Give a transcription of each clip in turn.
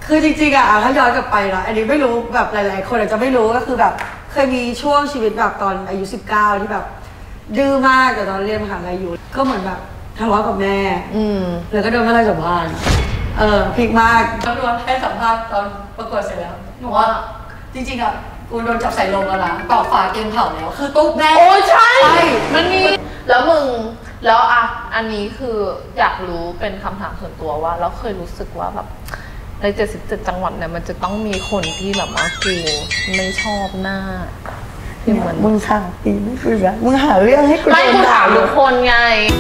คือจริงๆอะถ้าย้อนกลับไปนะอันนี้ไม่รู้แบบหลายๆคนอาจจะไม่รู้ก็คือแบบเคยมีช่วงชีวิตแบบตอนอายุ19ที่แบบดื้อมากแต่ตอนเรียนมหาลัยอยู่ก็เหมือนแบบทะเลาะกับแม่แล้วก็โดนแม่ไล่จากบ้านพีคมากแล้วโดนให้สัมภาษณ์ตอนประกวดเสร็จแล้วหนูว่าจริงๆอะกูโดนจับใส่ลงแล้วนะต่อฝาเกมเผาแล้วคือตุ๊บแน่โอ้ใช่มันมีแล้วมึงแล้วอันนี้คืออยากรู้เป็นคำถามส่วนตัวว่าเราเคยรู้สึกว่าแบบใน77จังหวัดเนี่ยมันจะต้องมีคนที่แบบว่ากูไม่ชอบหน้าที่เหมือนมึงสั่งปีไม่คุยแบบมึงหาเรื่องให้กูโดนด่าทุกคนไง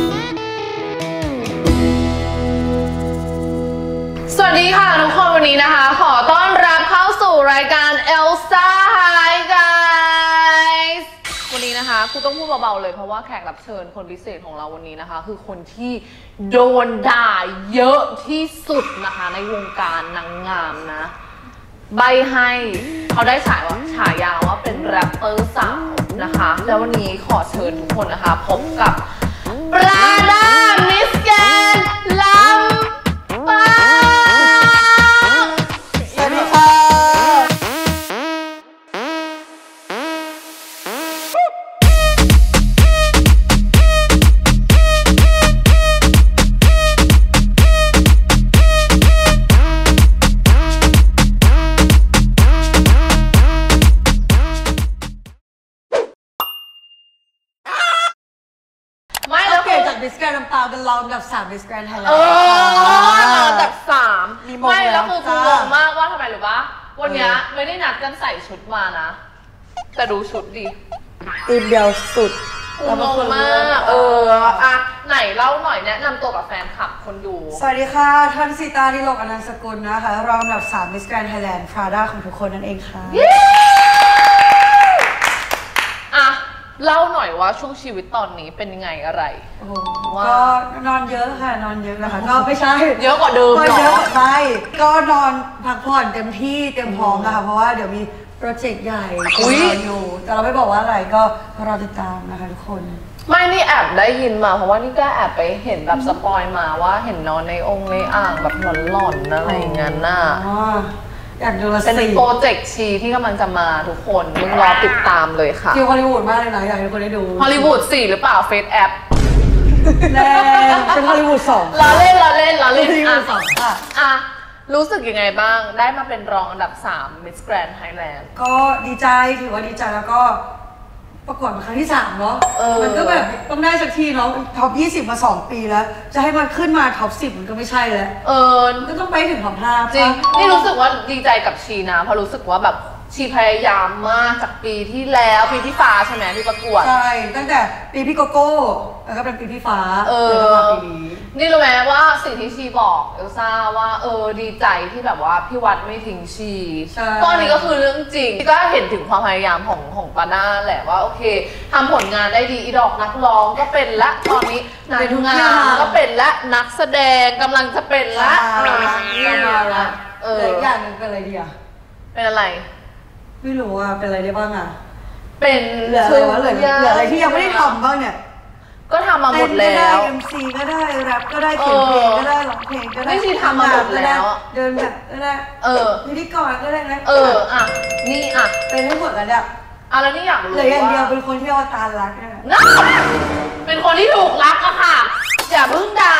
สวัสดีค่ะทุกคนวันนี้นะคะขอต้อนรับเข้าสู่รายการ Elsa Hi guys วันนี้นะคะกูต้องพูดเบาๆเลยเพราะว่าแขกรับเชิญคนพิเศษของเราวันนี้นะคะคือคนที่โดนด่าเยอะที่สุดนะคะในวงการนางงามนะใบให้เขาได้ฉายาว่าเป็นแรปเปอร์สาวนะคะแล้ววันนี้ขอเชิญทุกคนนะคะพบกับปราดามิสแกนลำปางสวัสดีค่ะมิสแกรนด์ลำปางเป็นรองอันดับ3มิสแกรนด์ไทยแลนด์อันดับ3ไม่แล้วคือกูงงมากว่าทำไมหรือปะวันนี้ไม่ได้นัดกันใส่ชุดมานะแต่ดูชุดดิตีมเดียวสุดงงมากไหนเล่าหน่อยแนะนำตัวกับแฟนคลับคนดูสวัสดีค่ะทันสิตาดิโลกอนันต์สกุลนะคะรองอันดับ3มิสแกรนด์ไทยแลนด์พราด้าของทุกคนนั่นเองค่ะเล่าหน่อยว่าช่วงชีวิตตอนนี้เป็นยังไงอะไรก็นอนเยอะค่ะนอนเยอะนะคะก็ไม่ใช่เยอะกว่าเดิมก็เยอะกว่าใช่ก็นอนพักผ่อนเต็มที่เต็มพร้อมนะคะเพราะว่าเดี๋ยวมีโปรเจกต์ใหญ่อยู่แต่เราไม่บอกว่าอะไรก็รอติดตามนะคะทุกคนไม่นี่แอบได้ยินมาเพราะว่านี่ก็แอบไปเห็นแบบสปอยมาว่าเห็นนอนในองค์ในอ่างแบบหลอนๆอะไรอย่างนั้นน่ะอยากดูละเป็นโปรเจกต์ชีที่กำลังจะมาทุกคนมึงรอติดตามเลยค่ะคิวฮอลลีวูดมากเลยนะอยากให้ทุกคนได้ดูฮอลลีวูด4หรือเปล่าเฟซแอปแน่เป็นฮอลลีวูด2 เราเล่นฮอลลีวูด 2ค่ะรู้สึกยังไงบ้างได้มาเป็นรองอันดับ3 Miss Grand Thailand ก็ดีใจถือว่าดีใจแล้วก็ประกวดมาครั้งที่3เนาะมันก็แบบต้องได้สักทีเนาะท็อป20มา2ปีแล้วจะให้มันขึ้นมาท็อป10มันก็ไม่ใช่แล้วก็ต้องไปถึงท็อป5 จริงนี่รู้สึกว่าดีใจกับชีนะเพราะรู้สึกว่าแบบชีพยายามมากจากปีที่แล้วปีที่ฟ้าใช่ไหมที่ประกวดใช่ตั้งแต่ปีพี่โกโก้แล้วก็เป็นปีพี่ฟ้าแล้วก็ปีนี้นี่รู้ไหมว่าสิ่งที่ชีบอกเอลซ่าว่าดีใจที่แบบว่าพี่วัดไม่ทิ้งชีก็อันนี้ก็คือเรื่องจริงก็เห็นถึงความพยายามของปาน่าแหละว่าโอเคทำผลงานได้ดีอีดอกนักร้องก็เป็นละตอนนี้นายทุกงานก็เป็นละนักแสดงกำลังจะเป็นละอีกอย่างนึงเป็นอะไรดีอะเป็นอะไรไม่รู้ว่าเป็นอะไรได้บ้างอ่ะเป็นเหลืออะไรวะเหลืออะไรที่ยังไม่ได้ทำบ้างเนี่ยก็ทำมาหมดแล้ว MC ก็ได้แรปก็ได้เขียนเพลงก็ได้ร้องเพลงก็ได้ไม่ใช่ทำมาหมดแล้วเดินแบบก็ได้พิธีกรก็ได้นะนี่เป็นให้หมดแล้วเนี่ยแล้วนี่อยากรู้เหลืออย่างเดียวเป็นคนที่เอาตารักเนี่ยเป็นคนที่ถูกรักอะค่ะอย่าเพิ่งด่า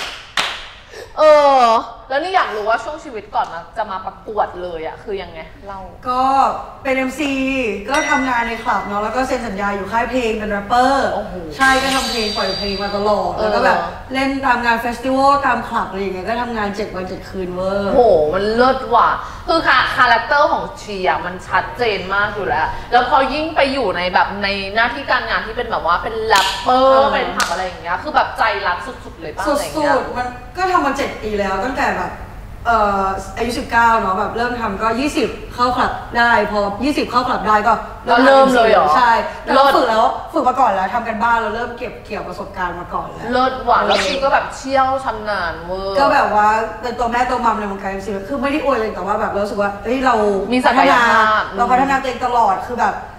แล้วนี่อยากรู้ว่าช่วงชีวิตก่อนจะมาประกวดเลยอะคือยังไงเล่าก็เป็น MC ก็ทำงานในคลับเนาะแล้วก็เซ็นสัญญาอยู่ค่ายเพลงเป็นแรปเปอร์ใช่ก็ทำเพลงปล่อยเพลงมาตลอดแล้วก็แบบเล่นตามงานเฟสติวัลตามคลับอะไรอย่างเงี้ยก็ทำงาน7 วัน 7 คืนเวอร์โหมันเลิศว่ะคือคาแรคเตอร์ของชีอะมันชัดเจนมากอยู่แล้วแล้วพอยิ่งไปอยู่ในแบบในหน้าที่การงานที่เป็นแบบว่าเป็นแรปเปอร์เป็นผักอะไรอย่างเงี้ยคือแบบใจรักสุดๆเลยป่ะอะไรเงี้ยสุดๆมันก็ทำมา7 ปีแล้วตั้งแต่แบบอายุ19เนาะแบบเริ่มทำก็20เข้าคลับได้พอ20เข้าคลับได้ก็เริ่มเลยเหรอใช่เราฝึกมาก่อนแล้วทำกันบ้านเราเริ่มเก็บเกี่ยวประสบการณ์มาก่อนแล้วเลิศว่ะแล้วชีก็แบบเชี่ยวชำนาญเวอร์ก็แบบว่าเป็นตัวแม่ตัวมัมในวงการMCคือไม่ได้อวยเลยแต่ว่าแบบเราสึกว่าเฮ้ยเรามีศักยภาพเราพัฒนาตัวเองตลอดคือแบบ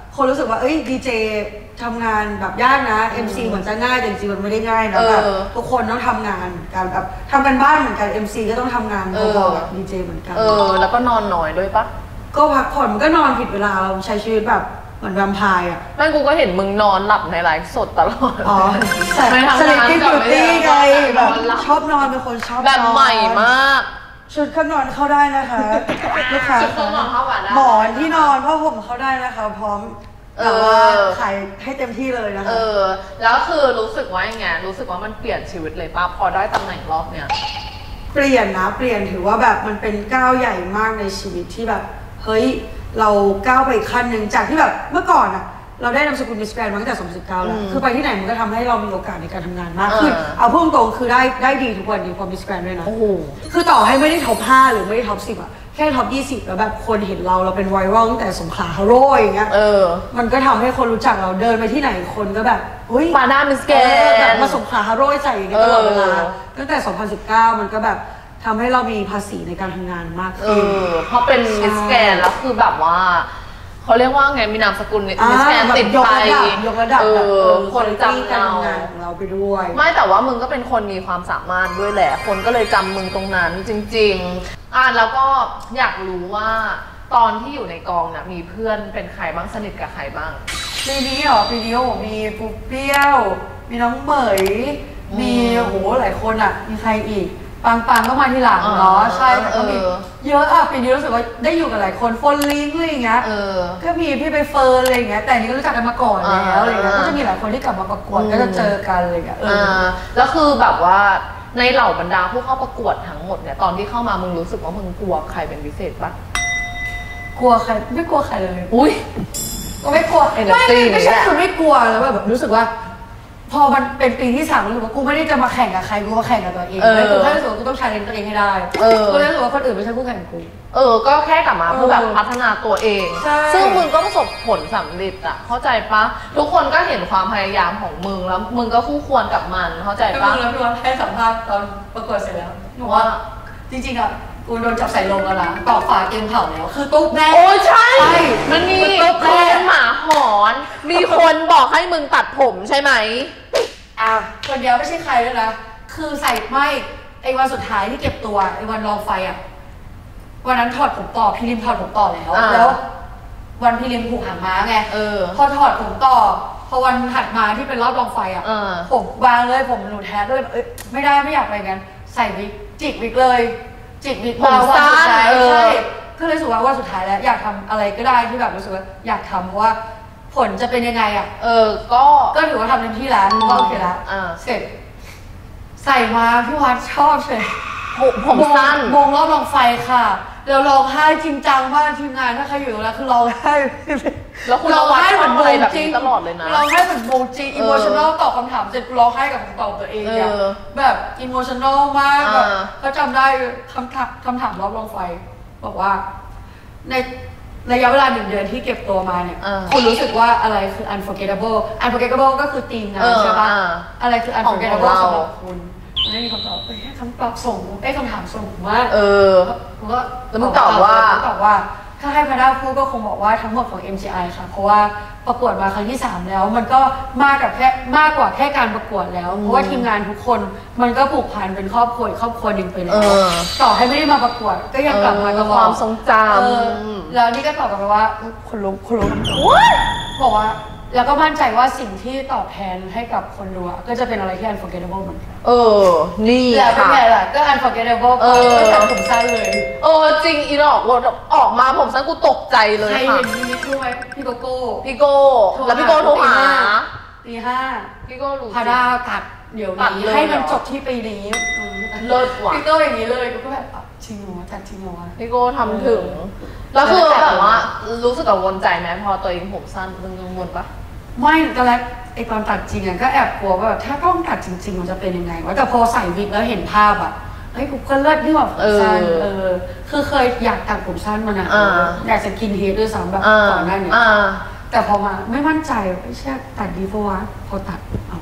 คนรู้สึกว่าเอ้ยดีเจทำงานแบบยากนะ MC เหมือนจะง่ายแต่จริงๆมันไม่ได้ง่ายนะแบบทุกคนต้องทำงานการแบบทำกันบ้านเหมือนกัน MC ก็ต้องทำงานพอๆกับดีเจเหมือนกันแล้วก็นอนน้อยด้วยปะก็พักผ่อนมันก็นอนผิดเวลาเราใช้ชีวิตแบบเหมือนแวมไพร์อ่ะไม่กูก็เห็นมึงนอนหลับในไลฟ์สดตลอดอ๋อไม่ทำงานกับไม่ได้ไงแบบชอบนอนเป็นคนชอบแบบใหม่มากชุดเครื่องนอนเข้าได้นะคะลูกค้าหมอนที่นอนผ้าห่มเข้าได้นะคะพร้อมแต่ว่าขายให้เต็มที่เลยนะคะแล้วคือรู้สึกว่าอย่างไงรู้สึกว่ามันเปลี่ยนชีวิตเลยป่ะพอได้ตำแหน่งรอบเนี้ยเปลี่ยนนะเปลี่ยนถือว่าแบบมันเป็นก้าวใหญ่มากในชีวิตที่แบบเฮ้ยเราก้าวไปขั้นหนึ่งจากที่แบบเมื่อก่อนอะเราได้นามสกุลมิสแกรนด์มาตั้งแต่2019แล้วคือไปที่ไหนมันก็ทำให้เรามีโอกาสในการทำงานมากขึ้นเอาพูดตรงคือได้ดีทุกวันนี้พอมิสแกรนด์ด้วยนะคือต่อให้ไม่ได้ท็อป5หรือไม่ได้ท็อป10อะแค่ท็อป20แล้วแบบคนเห็นเราเป็นไวรัลตั้งแต่สงขลาฮาโร่อย่างเงี้ยมันก็ทำให้คนรู้จักเราเดินไปที่ไหนคนก็แบบเฮ้ยมาหน้ามิสแกรนด์แบบมาสงขลาฮาโร่ใส่อย่างเงี้ยตลอดเวลาตั้งแต่2019มันก็แบบทำให้เรามีภาษีในการทำงานมากขึ้นเพราะเป็นมิสแกรนด์แล้วคือแบบว่าเขาเรียกว่าไงมีนามสกุลมิสแกรนด์ติดไปยกระดับคนจำเราของเราไปด้วยไม่แต่ว่ามึงก็เป็นคนมีความสามารถด้วยแหละคนก็เลยจำมึงตรงนั้นจริงๆแล้วก็อยากรู้ว่าตอนที่อยู่ในกองน่ะมีเพื่อนเป็นใครบ้างสนิทกับใครบ้างปีนี้มีปุ๊บเปรี้ยวมีน้องเหมยมีโหหลายคนอ่ะมีใครอีกปังก็มาทีหลังเนาะใช่แต่ก็มีเยอะปีนี้รู้สึกว่าได้อยู่กับหลายคนโฟนลิงอะไรอย่างเงี้ยก็มีพี่ใบเฟิร์นอะไรอย่างเงี้ยแต่นี้ก็รู้จักกันมาก่อนแล้วอะไรเงี้ยก็จะมีหลายคนที่กลับมาประกวดก็จะเจอกันอะไรเงี้ยแล้วคือแบบว่าในเหล่าบรรดาผู้เข้าประกวดทั้งหมดเนี่ยตอนที่เข้ามามึงรู้สึกว่ามึงกลัวใครเป็นพิเศษปะกลัวใครไม่กลัวใครเลยอุ้ยก็ไม่กลัวไม่ใช่คือไม่กลัวแล้วแบบรู้สึกว่าพอมันเป็นปีที่3รู้สึกว่ากูไม่ได้จะมาแข่งกับใครกูมาแข่งกับตัวเองกูแค่รู้สึกว่ากูต้องชาเลนจ์ตัวเองให้ได้กูรู้สึกว่าคนอื่นไม่ใช่คู่แข่งกูก็แค่กลับมาเพื่อแบบพัฒนาตัวเองซึ่งมึงก็ประสบผลสำเร็จอะเข้าใจปะทุกคนก็เห็นความพยายามของมึงแล้วมึงก็คู่ควรกับมันเข้าใจปะแล้วพี่ว่าให้สัมภาษณ์ตอนประกวดเสร็จแล้วหนูว่าจริงๆอะกูโดนจับใส่ลงแล้วนะต่อฝาเกมเผาแล้วคือตุ๊บแน่โอ้ใช่มันมีคนหมาหอนมีคนบอกให้มึงตัดผมใช่ไหมคนเดียวไม่ใช่ใครด้วยนะคือใส่ไม่ไอ้วันสุดท้ายที่เก็บตัวไอ้วันรองไฟอ่ะวันนั้นถอดผมต่อพี่ริมถอดผมต่อแล้ววันพี่ริมผูกหางม้าไงพอถอดผมต่อพอวันถัดมาที่เป็นรอบรองไฟอ่ะผมบางเลยผมหนูแท้ด้วยไม่ได้ไม่อยากไปงั้นใส่วิกจิกวิกเลยจิกวิกมาวันสุดท้ายใช่ก็เลยรู้สึกว่าวันสุดท้ายแล้วอยากทำอะไรก็ได้ที่แบบรู้สึกว่าอยากทำเพราะว่าผลจะเป็นยังไงอ่ะก็ถือว่าทำเต็มที่แล้วก็โอเคแล้วเสร็จใส่มาพี่วัดชอบเลยผมสั้นวงรอบรองไฟค่ะแล้วร้องไห้จริงจังมากทีมงานถ้าใครอยู่แล้วคือร้องไห้แล้วคุณร้องไห้เหมือนโบจริงตลอดเลยนะร้องไห้เหมือนโบจริงอิโมชันแนลตอบคำถามเสร็จร้องไห้กับคำตอบตัวเองเนี่ยแบบอิโมชันแนลมากแบบเขาจำได้คำถามรอบรองไฟบอกว่าในระยะเวลา1 เดือนที่เก็บตัวมาเนี่ยคุณรู้สึกว่าอะไรคือ unforgettable ก็คือธีมงานใช่ปะอะไรคือ unforgettable สำหรับคุณไม่มีคำตอบคำตอบส่งคำถามส่งว่าแล้วมึงตอบว่าถ้าให้พระดาพูดก็คงบอกว่าทั้งหมดของ MGI ค่ะเพราะว่าประกวดมาครั้งที่3แล้วมันก็มากกว่าแค่การประกวดแล้วเพราะว่าทีมงานทุกคนมันก็ผูกพันเป็นครอบครัวหนึ่งไปแล้วต่อให้ไม่ได้มาประกวดก็ยังกลับมากับความทรงจำแล้วนี่ก็ตอบกลับมาว่าคนรู้บอกว่าแล้วก็มั่นใจว่าสิ่งที่ตอบแทนให้กับคนดูก็จะเป็นอะไรที่ unforgettable เหมือนกันนี่ค่ะเป็นไงล่ะก็ unforgettable ก็ตัดผมสั้นเลยจริงอีหลอกออกมาผมสั้นกูตกใจเลยค่ะใครเห็นนี่รู้ไหมพี่โกแล้วพี่โก้โทรหาตี5 พี่โก้รู้พาดาตัดเดี๋ยวนี้ให้มันจบที่ปีนี้เลิศว่ะพี่โก้อย่างนี้เลยก็แบบจริงเหรอตัดจริงเหรอพี่โก้ทำถึงแล้วคือแบบว่ารู้สึกกังวลใจไหมพอตัวเองผมสั้นมึงกังวลปะไม่ตอนแรกไอ้ตอนตัดจริงก็แอบกลัวว่าถ้าต้องตัดจริงๆมันจะเป็นยังไงวะแต่พอใส่วิกแล้วเห็นภาพกูก็เลิศนี่แบบผมสั้นคือเคยอยากตัดผมสั้นมานะอยากจะกินเฮดด้วยซ้ำแบบก่อนหน้านี้แต่พอมาไม่มั่นใจไม่ใช่ตัดดีเพราะว่าพอตัด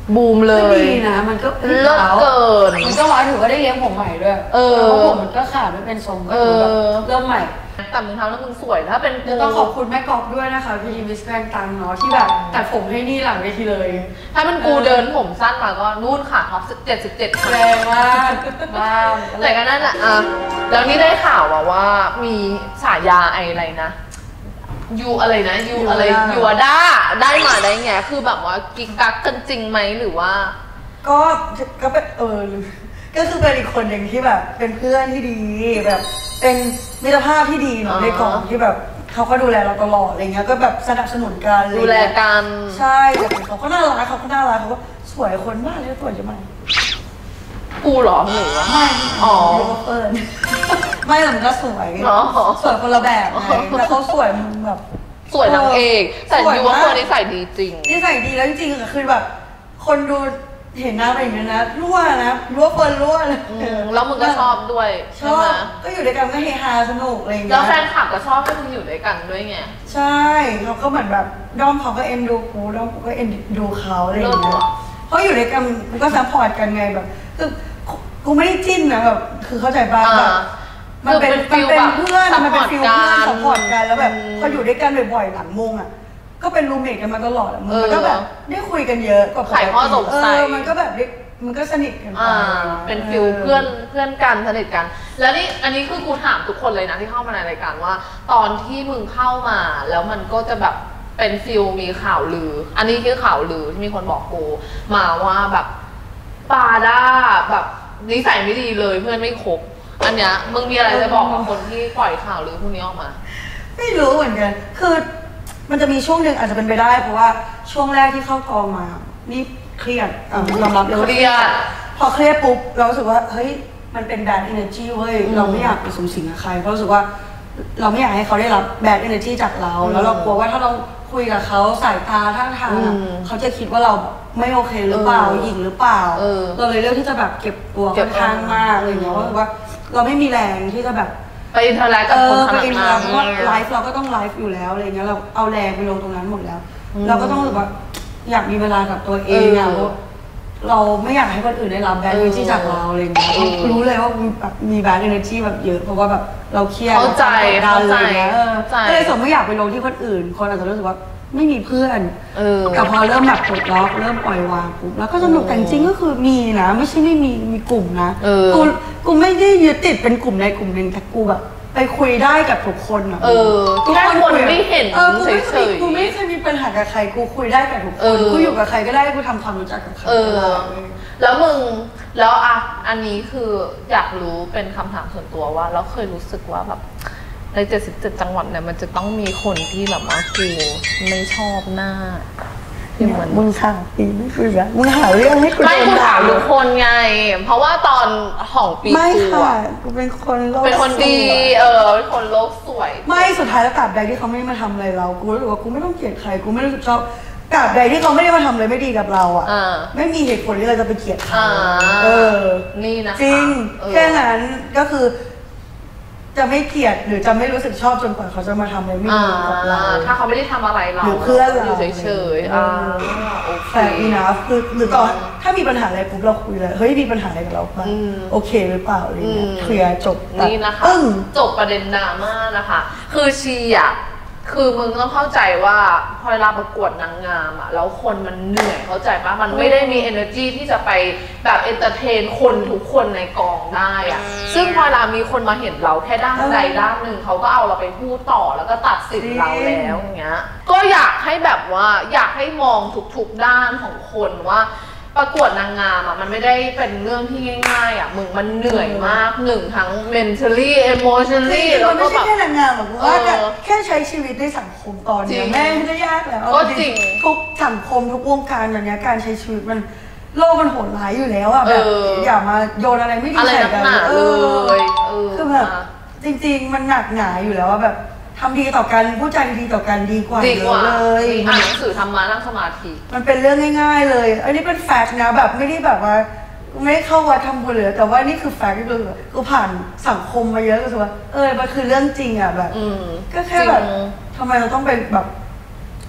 บูมเลยดีนะมันก็เลิศเกินมันก็ว้าถือว่าได้เลี้ยงผมใหม่ด้วยเพราะผมมันก็ขาดไม่เป็นทรงก็แบบเริ่มใหม่แต่มึงทำแล้วมึงสวยถ้าเป็นจะต้องขอบคุณแม่กอบด้วยนะคะพี่มิสแกรนตังเนาะที่แบบตัดผมให้นี่หลังเวทีเลยถ้ามันกูเดินผมสั้นมาก็นู่นค่ะท็อป77ค่ะแรงมากแต่ก็นั่นแหละแล้วนี่ได้ข่าวว่ามีฉายาอะไรนะยูอะไรนะยูอะไรยูด้าได้มาได้ไงคือแบบว่ากิ๊กกักกันจริงไหมหรือว่าก็เป็นก็คือเป็นอีกคนหนึ่งที่แบบเป็นเพื่อนที่ดีแบบเป็นมิตรภาพที่ดีเนาะในกองที่แบบเขาก็ดูแลเราตลอดอะไรเงี้ยก็แบบสนับสนุนกันดูแลกันใช่แต่เขาก็น่ารักเขาก็สวยคนมากเลยสวยจังกูหรอหรือว่าไม่เฟิร์นไม่เหมือนก็สวยคนละแบบไงแต่เขาสวยแบบสวยนางเอกแต่ยูว่าเฟิร์นนิสัยดีจริงนิสัยดีแล้วจริงๆคือแบบคนดูเห็นหน้าไปอย่างนั้นนะรั่วเฟิร์นรั่วเลยแล้วมึงก็ชอบด้วยชอบก็อยู่ด้วยกันก็เฮฮาสนุกอะไรอย่างเงี้ยแล้วแฟนคลับก็ชอบก็มึงอยู่ด้วยกันด้วยไงใช่เขาก็เหมือนแบบด้อมเขาก็เอ็นดูกูด้อมกูก็เอ็นดูเขาอะไรอย่างเงี้ยเพราะอยู่ด้วยกันกูก็ซัพพอร์ตกันไงแบบคือกูไม่ได้จิ้นนะแบบคือเข้าใจป่ะแบบมันเป็นเพื่อนมันเป็นฟิลเพื่อนซัพพอร์ตกันแล้วแบบพออยู่ด้วยกันบ่อยๆหลังมุงอ่ะก็เป็นรูมเมทกันมาตลอดมันก็แบบได้คุยกันเยอะกว่าไขข้อสงสัยมันก็แบบมันก็สนิทกันเป็นฟิลเพื่อนกันสนิทกันแล้วนี่อันนี้คือกูถามทุกคนเลยนะที่เข้ามาในรายการว่าตอนที่มึงเข้ามาแล้วมันก็จะแบบเป็นฟิลมีข่าวลืออันนี้คือข่าวลือที่มีคนบอกกูมาว่าแบบปาด้าแบบนิสัยไม่ดีเลยเพื่อนไม่คบอันเนี้ยมึงมีอะไรจะบอกกับคนที่ปล่อยข่าวลือพวกนี้ออกมาไม่รู้เหมือนกันคือมันจะมีช่วงหนึ่งอาจจะเป็นไปได้เพราะว่าช่วงแรกที่เข้ากองมานี่เครียดยอมรับเลยว่าเครียดพอเครียดปุ๊บเรารู้สึกว่าเฮ้ยมันเป็น bad energy เว้ยเราไม่อยากไปสูงสิงกับใครเพราะรู้สึกว่าเราไม่อยากให้เขาได้รับ bad energy จากเราแล้วเรากลัวว่าถ้าเราคุยกับเขาสายตาท่าทางเขาจะคิดว่าเราไม่โอเคหรือเปล่าหยิ่งหรือเปล่าเราเลยเลือกที่จะแบบเก็บตัวค่อนข้างมากอะไรอย่างเงี้ยว่าเราไม่มีแรงที่จะแบบไปอินเทอร์แลกกับคนขนาดนั้นเพราะว่าไลฟ์เราก็ต้องไลฟ์อยู่แล้วอะไรเงี้ยเราเอาแรงไปลงตรงนั้นหมดแล้วเราก็ต้องรู้สึกว่าอยากมีเวลากับตัวเองอะเราไม่อยากให้คนอื่นได้รับแบดเอเนอร์จีจากเราอะไรเงี้ยรู้เลยว่าแบบมีแบดเอเนอร์จีแบบเยอะเพราะว่าแบบเราเครียดเข้าใจก็เลยสมไม่อยากไปลงที่คนอื่นคนอาจจะรู้สึกว่าไม่มีเพื่อนแต่พอเริ่มแบบปลดล็อกเริ่มปล่อยวางปุ๊บแล้วก็สนุกแต่จริงก็คือมีนะไม่ใช่ไม่มีกลุ่มนะกูไม่ได้ยึดติดเป็นกลุ่มใดกลุ่มหนึ่งแต่กูแบบไปคุยได้กับทุกคนอ่ะแค่คนไม่เห็นเฉยๆกูไม่เคยมีปัญหากับใครกูคุยได้กับทุกคนกูอยู่กับใครก็ได้กูทำความรู้จักกับใครแล้วมึงแล้วอันนี้คืออยากรู้เป็นคำถามส่วนตัวว่าเราเคยรู้สึกว่าแบบใน77จังหวัดเนี่ยมันจะต้องมีคนที่แบบว่ากูไม่ชอบหน้าที่เหมือนมึงข่าวปีไม่คุยแบบมึงหาเรื่องให้กูไม่กูถามทุกคนไงเพราะว่าตอนของปีกูอ่ะกูเป็นคนโลกเป็นคนดีเป็นคนโลกสวยไม่สุดท้ายแล้วตราบใดที่เขาไม่มาทำอะไรเรากูรู้สึกว่ากูไม่ต้องเกลียดใครกูไม่รู้สึกชอบตราบใดที่เขาไม่ได้มาทำอะไรไม่ดีกับเราอ่ะไม่มีเหตุผลที่เราจะไปเกลียดเขานี่นะจริงแค่นั้นก็คือจะไม่เกลียดหรือจะไม่รู้สึกชอบจนกว่าเขาจะมาทำอะไรไม่ดีกับเราถ้าเขาไม่ได้ทำอะไรเราหรือเพื่อนเราอยู่เฉยๆแต่อีนะคือหรือตอนถ้ามีปัญหาอะไรปุ๊บเราคุยเลยเฮ้ยมีปัญหาอะไรกับเราบ้างโอเคหรือเปล่าอะไรเงี้ยเคลียร์จบนี่นะคะจบประเด็นดราม่านะคะคือชีอ่ะคือมึงต้องเข้าใจว่าพอเวลาประกวดนางงามอ่ะแล้วคนมันเหนื่อยเข้าใจปะมันไม่ได้มี energy ที่จะไปแบบเอนเตอร์เทนคนทุกคนในกองได้อ่ะซึ่งพอเวลามีคนมาเห็นเราแค่ด้านใดด้านหนึ่งเขาก็เอาเราไปพูดต่อแล้วก็ตัดสินเราแล้วอย่างเงี้ยก็อยากให้แบบว่าอยากให้มองทุกๆด้านของคนว่าประกวดนางงามอ่ะมันไม่ได้เป็นเรื่องที่ง่ายๆอ่ะมึงมันเหนื่อยมากหนึ่งทั้ง mentally emotionally แล้วก็แบบไม่ใช่แค่นางงามหรอกว่าแค่ใช้ชีวิตในสังคมตอนนี้แม่ไม่ได้ยากแล้วก็จริงทุกสังคมทุกวงการอย่างเงี้ยการใช้ชีวิตมันโลกมันโหดร้ายอยู่แล้วอ่ะแบบอย่ามาโยนอะไรไม่ดีใส่กันเลยคือแบบจริงๆมันหนักหนาอยู่แล้วว่าแบบทำดีต่อกันพูดจาดีต่อกันดีกว่าเลยอ่านหนังสือทำมานั่งสมาธิมันเป็นเรื่องง่ายๆเลยอันนี้เป็นแฟกต์นะแบบไม่ได้แบบว่าไม่ได้เข้าวัดทำบุญเลยแต่ว่านี่คือแฟกต์ที่กูผ่านสังคมมาเยอะก็รู้สึกว่ามันคือเรื่องจริงอ่ะแบบก็แค่แบบทำไมเราต้องไปแบบ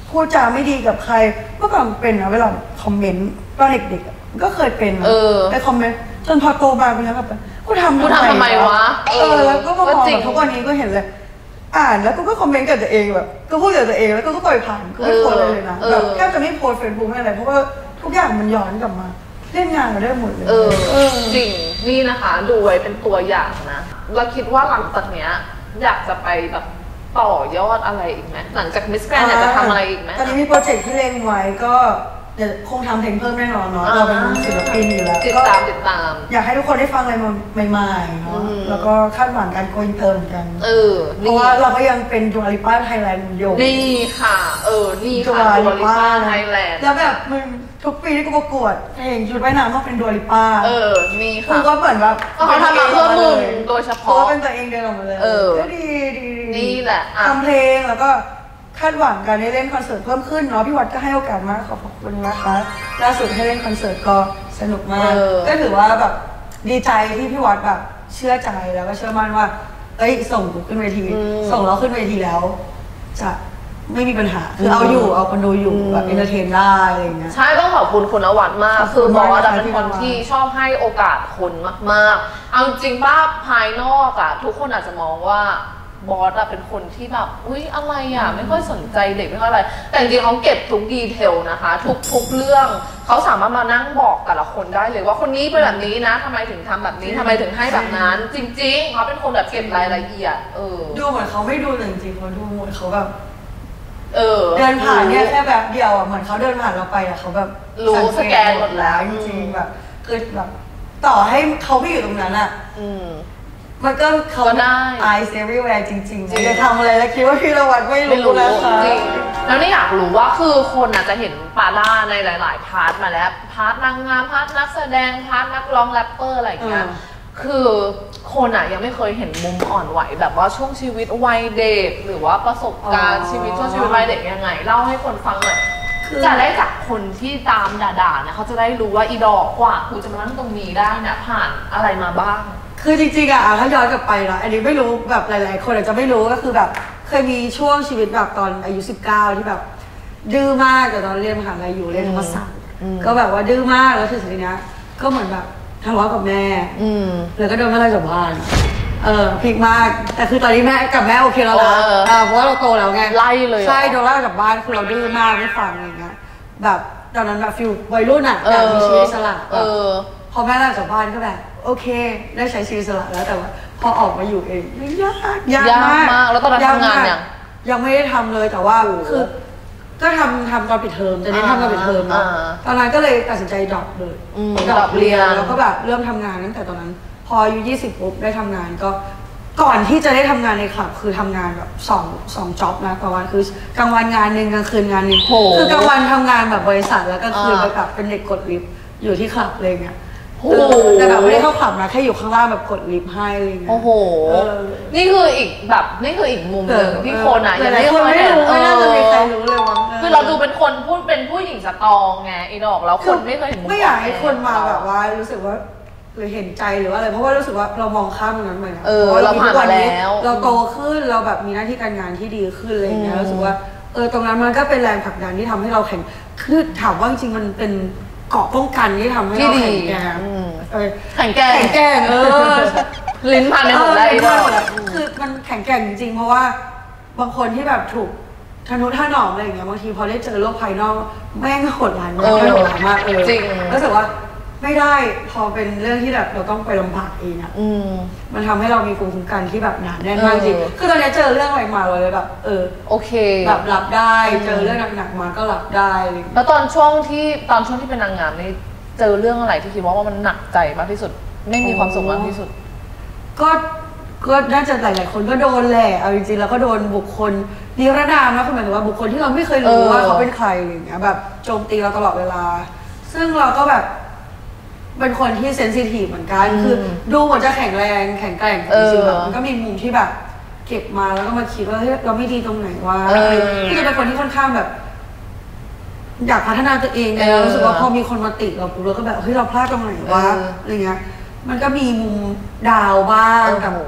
พูดจาไม่ดีกับใครเมื่อก่อนเป็นนะเวลาคอมเมนต์ตอนเด็กๆก็เคยเป็นนะไปคอมเมนต์จนพอโตมาเป็นแล้วแบบกูทำทำไมวะแล้วก็มาบอกทุกวันนี้ก็เห็นเลยอ่านแล้วก็คอมเมนต์กับตัวเองแบบก็พูดกับตัวเองแล้วก็ปล่อยผ่านก็ไม่โพสเลยนะแบบแทบจะไม่โพสเฟซบุ๊กอะไรเพราะว่าทุกอย่างมันย้อนกลับมาเล่นงานมาได้หมดเลยจริงนี่นะคะดูไว้เป็นตัวอย่างนะแล้วคิดว่าหลังจากเนี้ยอยากจะไปแบบต่อยอดอะไรอีกไหมหลังจากมิสแกรนด์อยากจะทำอะไรอีกไหมตอนนี้มีโปรเจกต์ที่เล็งไว้ก็เดี๋ยวคงทำเพลงเพิ่มแน่นอนเนาะเราเป็นศิลปินอยู่แล้วติดตามอยากให้ทุกคนได้ฟังอะไรใหม่ๆเนาะแล้วก็คาดหวังการโกอินเตอร์เหมือนกันเพราะว่าเราก็ยังเป็นดูอาลิป้าไทยแลนด์อยู่นี่ค่ะนี่ค่ะดูอาลิป้าไทยแลนด์แล้วแบบมึงทุกปีที่กูประกวดเพลงชุดว่ายน้ำก็เป็นดูอาลิป้านี่ค่ะคือก็เหมือนแบบเขาทำมาเพื่อมึงโดยเฉพาะเป็นตัวเองเดินออกมาเลยก็ดีนี่แหละทำเพลงแล้วก็คาดหวังการได้เล่นคอนเสิร์ตเพิ่มขึ้นเนาะพี่วัดก็ให้โอกาสมากขอบคุณนะคะล่าสุดให้เล่นคอนเสิร์ตก็สนุกมากก็ถือว่าแบบดีใจที่พี่วัดแบบเชื่อใจแล้วก็เชื่อมั่นว่าส่งขึ้นเวทีส่งเราขึ้นเวทีแล้วจะไม่มีปัญหาคือเอาคนดูอยู่แบบเอนเตอร์เทนได้อะไรอย่างเงี้ยใช่ต้องขอบคุณคุณนวัดมากคือบอสเป็นคนที่ชอบให้โอกาสคนมากๆเอาจริงป้าภายนอกอะทุกคนอาจจะมองว่าบอสอะเป็นคนที่แบบอุ๊ยอะไรอะไม่ค่อยสนใจเด็กไม่ค่อยอะไรแต่จริงๆเขาเก็บทุกดีเทลนะคะทุกเรื่องเขาสามารถมานั่งบอกแต่ละคนได้เลยว่าคนนี้เป็นแบบนี้นะทำไมถึงทำแบบนี้ทำไมถึงให้แบบนั้นจริงๆเขาเป็นคนแบบเก็บรายละเอียดดูเหมือนเขาไม่ดูจริงๆเขาดูหมดเขาแบบเดินผ่านเนี่ยแค่แบบเดียวอ่ะเหมือนเขาเดินผ่านเราไปอ่ะเขาแบบรู้สแกนหมดแล้วจริงๆแบบคือแบบต่อให้เขาไม่อยู่ตรงนั้นอ่ะมันก็เขาได้ eyes everywhere จริงๆจะทำอะไรแล้วคิดว่าพี่ละวัดไม่รู้นะคะจริงแล้วนี่อยากรู้ว่าคือคนอาจจะเห็นปาด้าในหลายๆพาร์ทมาแล้วพาร์ทนางงามพาร์ทนักแสดงพาร์ทนักร้องแรปเปอร์อะไรอย่างเงี้ยคือคนอะยังไม่เคยเห็นมุมอ่อนไหวแบบว่าช่วงชีวิตวัยเด็กหรือว่าประสบการณ์ชีวิตช่วงชีวิตวัยเด็กยังไงเล่าให้คนฟังหน่อยจะได้จากคนที่ตามด่าๆนะเขาจะได้รู้ว่าอีดอกกว่ากูจะมานั่งตรงนี้ได้นะผ่านอะไรมาบ้างคือจริงๆอะถ้าย้อนกลับไปนะอันนี้ไม่รู้แบบหลายๆคนอาจจะไม่รู้ก็คือแบบเคยมีช่วงชีวิตแบบตอนอายุ19ที่แบบดื้อมากแต่ตอนเรียนมหาลัยอยู่เรียนธรรมศาสตร์ก็แบบว่าดื้อมากแล้วถึงทีนี้ก็เหมือนแบบทะเลาะกับแม่แล้วก็โดนไล่จากบ้านพลิกมากแต่คือตอนนี้แม่กับแม่โอเคแล้วนะเพราะว่าเราโตแล้วไงไล่เลยใช่โดนไล่จากบ้านคือเราดื้อมากไม่ฟังอะไรเงี้ยแบบตอนนั้นแบบฟิลวัยรุ่นอ่ะแบบมีชีวิตอิสระพอแม่ไล่จากบ้านก็แบบโอเคได้ใช้ชีวิตอิสระแล้วแต่ว่าพอออกมาอยู่เองยากมากแล้วตอนนั้นทำงานยังไม่ได้ทำเลยแต่ว่าคือก็ทำตอนปิดเทอมจะได้ทำตอนปิดเทอมนะตอนนั้นก็เลยตัดสินใจดรอปเลยดรอปเรียนแล้วก็แบบเริ่มทำงานตั้งแต่ตอนนั้นพออายุ20ปุ๊บได้ทำงานก็ก่อนที่จะได้ทำงานในคลับคือทำงานแบบ2จ็อบนะต่อวันคือกลางวันงานนึงกลางคืนงานนึงคือกลางวันทำงานแบบบริษัทแล้วก็คืนไปแบบเป็นเด็กกดลิฟต์อยู่ที่คลับเลยเงี้ยแต่แบบไม่ได้เข้าคลับนะแค่อยู่ข้างล่างแบบกดลิฟต์ให้อะไรเงี้ยโอ้โหนี่คืออีกมุมหนึ่งที่คนอ่ะยังไม่เคยรู้ไม่น่าจะมีใครรู้เลยมั้งคือเราดูเป็นคนพูดเป็นผู้หญิงสตรองไงอีดอกแล้วคนไม่เคยเห็นมุมไม่อยากให้คนมาแบบว่ารู้สึกว่าหรือเห็นใจหรือว่าอะไรเพราะว่ารู้สึกว่าเรามองข้ามตรงนั้นไปนะเราผ่านมาแล้วเราโตขึ้นเราแบบมีหน้าที่การงานที่ดีขึ้นอะไรอย่างเงี้ยรู้สึกว่าตรงนั้นมันก็เป็นแรงผลักดันที่ทำให้เราแข็งคือถามว่าจริงๆมันเป็นเกราะป้องกันที่ทำให้เราแข็งแกร่งแข็งแกร่งลิ้นพันในหมดได้คือมันแข็งแกร่งจริงๆเพราะว่าบางคนที่แบบถูกทนุถนอมอะไรอย่างเงี้ยบางทีพอได้เจอโลกภายนอกแม่งก็โหดร้ายมากจริงรู้สึกว่าไม่ได้พอเป็นเรื่องที่แบบเราต้องไปลำบากเองอ่ะมันทำให้เรามีภูมิคุ้มกันที่แบบหนาแน่นมากจริงคือตอนนี้เจอเรื่องอะไรมาเลยแบบโอเคแบบรับได้เจอเรื่องหนักๆมาก็รับได้แล้วตอนช่วงที่เป็นนางงามนี่เจอเรื่องอะไรที่คิดว่ามันหนักใจมากที่สุดไม่มีความสุขมากที่สุดก็น่าจะหลายๆคนก็โดนแหละเอาจริงๆแล้วก็โดนบุคคลนิรนามนะคือหมายถึงว่าบุคคลที่เราไม่เคยรู้ว่าเขาเป็นใครอย่างเงี้ยแบบโจมตีเราตลอดเวลาซึ่งเราก็แบบเป็นคนที่เซนซิทีฟเหมือนกันคือดูเหมือนจะแข็งแรงแข็งแกร่งจริงๆแบบมันก็มีมุมที่แบบเก็บมาแล้วก็มาคิดว่าเฮ้ยเราไม่ดีตรงไหนวะที่จะเป็นคนที่ค่อนข้างแบบอยากพัฒนาตัวเองไงรู้สึกว่าพอมีคนมาติเราปุ๊บเราก็แบบเฮ้ยเราพลาดตรงไหนวะอะไรเงี้ยมันก็มีมุมดาวบ้าง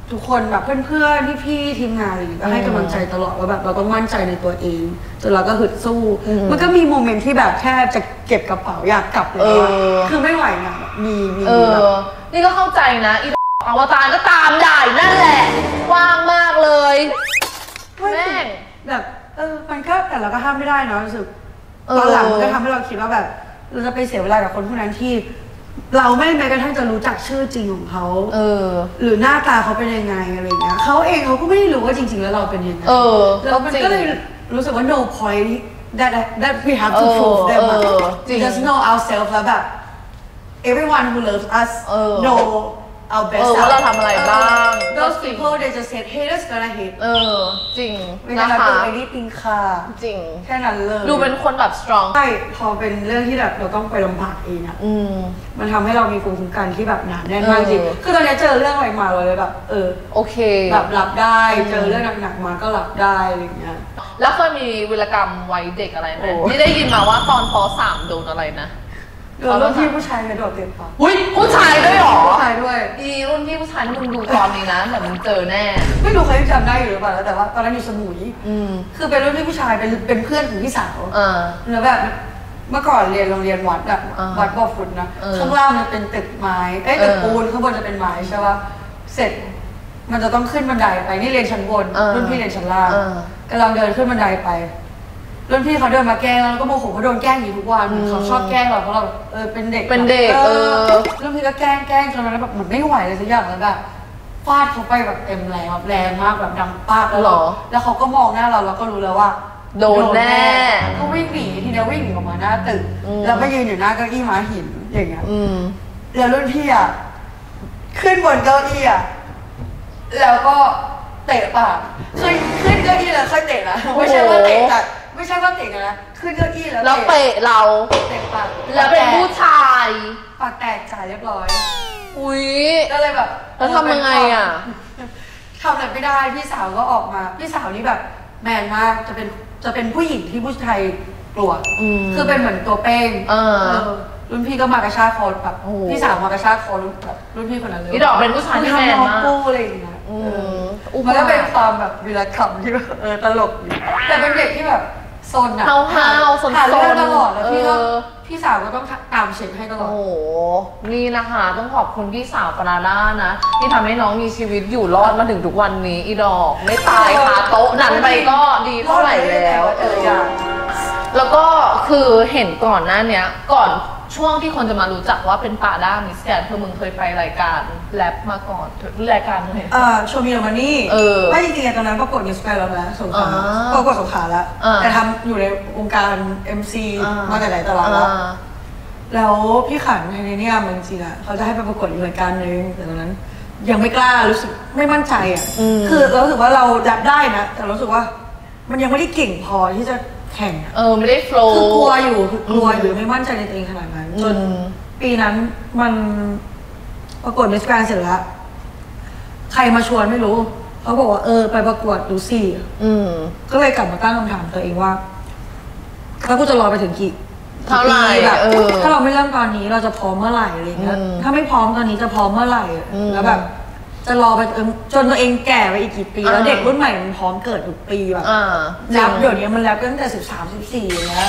ทุกคนแบบเพื่อนๆพี่ๆทีมงานอะไรอย่างเงี้ยก็ให้กำลังใจตลอดว่าแบบเราต้องมั่นใจในตัวเองจนเราก็ฮึดสู้มันก็มีโมเมนต์ที่แบบแค่จะเก็บกระเป๋าอยากกลับเลยคือไม่ไหวนะมีแบบนี่ก็เข้าใจนะอีอวตารก็ตามได้นั่นแหละว่างมากเลยแม่งแบบมันก็แต่เราก็ห้ามไม่ได้เนาะรู้สึกตอนหลังมันก็ทำให้เราคิดว่าแบบเราจะไปเสียเวลากับคนพวกนั้นที่เราไม่แม้กระทั่งจะรู้จักชื่อจริงของเขาหรือหน้าตาเขาเป็นยังไงอะไรเงี้ยเขาเองเขาก็ไม่ได้รู้ว่าจริงๆแล้วเราเป็นยังไงแล้วมันก็เลยรู้สึกว่า no point that we have to prove them just know ourselves แล้วแบบ everyone who loves us know our best ว่าเราทำอะไรบ้าง those people they just said haters gonna hate จริงนะคะไอ้นี่ติงค่ะจริงแค่นั้นเลยดูเป็นคนแบบ strong ใช่พอเป็นเรื่องที่แบบเราต้องไปลำบากเองอะมันทำให้เรามีภูมิคุ้มกันที่แบบหนาแน่นมากจริงคือตอนนี้เจอเรื่องอะไรมาเลยแบบโอเคแบบรับได้เจอเรื่องหนักๆมาก็รับได้อะไรเงี้ยแล้วเคยมีวีรกรรมวัยเด็กอะไรไหมที่ได้ยินมาว่าตอนป.3 โดนอะไรนะรุ่นพี่ผู้ชายกระโดดเตะปากผู้ชายด้วยหรอผู้ชายด้วยรุ่นพี่ผู้ชายมึงดูตอนนี้นะแบบมึงเจอแน่ไม่รู้ใครจำได้อยู่หรือเปล่าแต่ว่าตอนนั้นอยู่สมุยคือเป็นรุ่นพี่ผู้ชายเป็นเพื่อนของพี่สาวแล้วแบบเมื่อก่อนเรียนโรงเรียนวัดอะวัดบ่อฝุ่นนะข้างล่างมันเป็นตึกไม้ตึกปูนข้างบนจะเป็นไม้ใช่ป่ะเสร็จมันจะต้องขึ้นบันไดไปนี่เรียนชั้นบนรุ่นพี่เรียนชั้นล่างกำลังเดินขึ้นบันไดไปรุ่นพี่เขาเดินมาแกล้งแล้วก็โมโหเขาโดนแกล้งอยู่ทุกวันเขาชอบแกล้งเราเพราะเราเป็นเด็กรุ่นพี่ก็แกล้งจนนั้นแบบมันไม่ไหวเลยสักอย่างแล้วแบบฟาดเขาไปแบบเต็มแรงแบบแรงมากแบบดังปากแล้วเขาก็มองหน้าเราแล้วก็รู้แล้วว่าโดนแน่ก็วิ่งหนีทีเดียววิ่งหนีออกมาหน้าตึกแล้วก็ยืนอยู่หน้าเก้าอี้ม้าหินอย่างเงี้ยแล้วรุ่นพี่อ่ะขึ้นบนเก้าอี้อ่ะแล้วก็เตะปากเคยขึ้นเก้าอี้แล้วเคยเตะนะไม่ใช่ว่าเตะแต่ไม่ใช่ว่าเตะนะขึ้นเก้าอี้แล้วเตะเราเตะปากแล้วเป็นผู้ชายปากแตกจ่ายเรียบร้อยก็เลยแบบแล้วทำยังไงอ่ะทำอะไรไม่ได้พี่สาวก็ออกมาพี่สาวนี่แบบแมนมากจะเป็นผู้หญิงที่ผู้ชายกลัวคือเป็นเหมือนตัวเป้งรุ่นพี่ก็มากระชากคอแบบพี่สาวมากระชากคอรุ่นพี่คนนั้นเลยพี่ดอกเป็นผู้ชายที่แมนมากกู้อะไรอย่างเงี้ยมันก็เป็นความแบบวีรกรรมที่ตลกแต่เป็นเด็กที่แบบซนอะหาเรื่องตลอดแล้วพี่สาวก็ต้องตามเช็คให้ตลอดโอ้โหนี่นะคะต้องขอบคุณพี่สาวปราด้านะที่ทำให้น้องมีชีวิตอยู่รอดมาถึงทุกวันนี้อีดอกไม่ตายคาโต๊ะนั้นไปก็ดีเท่าไหร่แล้วแล้วก็คือเห็นก่อนหน้านี้ก่อนช่วงที่คนจะมารู้จักว่าเป็นปาด้ามิสแกรนด์คือมึงเคยไปรายการแรปมาก่อนรายการอะไรโชว์มีโรมานี่ไม่จริงๆตอนนั้นประกวดมิสแกรนด์แล้วนะสงขลาประกวดสงขลาแล้วแต่ทำอยู่ในวงการ MC มาแต่ไหนแต่ไรแล้วพี่ขันในนี้มันจริงๆเขาจะให้ไปประกวดอีกรายการนึงแต่ตอนนั้นยังไม่กล้ารู้สึกไม่มั่นใจคือเรารู้สึกว่าเราแรปได้นะแต่รู้สึกว่ามันยังไม่ได้เก่งพอที่จะแข่งไม่ได้โฟล์คือกลัวอยู่ไม่มั่นใจในตัวเองขนาดนั้นจนปีนั้นมันประกวดมิสแกรนด์เสร็จแล้วใครมาชวนไม่รู้เขาบอกว่าไปประกวดดูสิก็เลยกลับมาตั้งคำถามตัวเองว่าแล้วกูจะรอไปถึงกี่เท่าไหร่แบบถ้าเราไม่เริ่มตอนนี้เราจะพร้อมเมื่อไหร่อะไรเงี้ยถ้าไม่พร้อมตอนนี้จะพร้อมเมื่อไหร่แล้วแบบจะรอไปจนตัวเองแก่ไปอีกกี่ปีแล้วเด็กรุ่นใหม่มันพร้อมเกิดทุกปีแบบแรปเดี๋ยวนี้มันแรปตั้งแต่13-14แล้ว